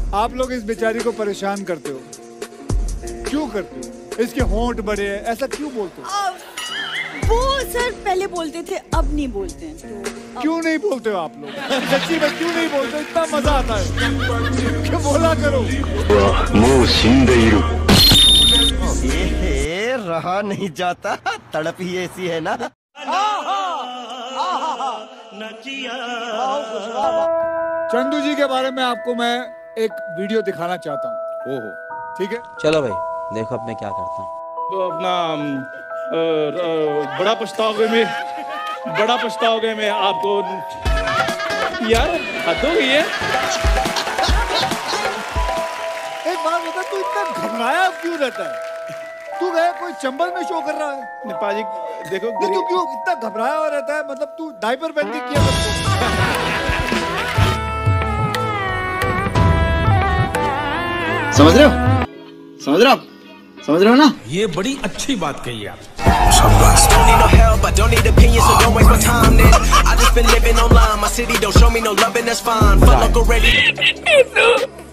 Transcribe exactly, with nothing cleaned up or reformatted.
आप लोग इस बेचारी को परेशान करते हो, क्यों करते हो? इसके होंठ बड़े हैं, ऐसा क्यों बोलते हो? वो सर पहले बोलते थे, अब नहीं बोलते हैं। तो क्यों नहीं बोलते हो आप लोग? सच्ची में क्यों नहीं बोलते? इतना मजा आता है, क्यों बोला करो? ये रहा नहीं जाता, तड़प ही ऐसी है ना। चंदू जी के बारे में आपको मैं एक वीडियो दिखाना चाहता हूँ। ओहो, ठीक है, चलो भाई देखो अब मैं क्या करता हूँ। तो अपना आ, आ, बड़ा पछताओगे मैं बड़ा पछताओगे मैं आपको यार, हद हो गई है। एक बात बता, तू इतना घबराया क्यों रहता है? तू गया कोई चंबल में शो कर रहा है? पाजी देखो, नहीं, तू क्यों इतना घबराया हुआ रहता है? मतलब तू डायपर पहन के किया समझ रहे हो? समझ रहे हो? समझ रहे हो ना? ये बड़ी अच्छी बात कही आप। Don't need no help, I don't need opinions, so don't waste my time then. I just been living online, my city don't show me no love and that's fine. Fuck local ready.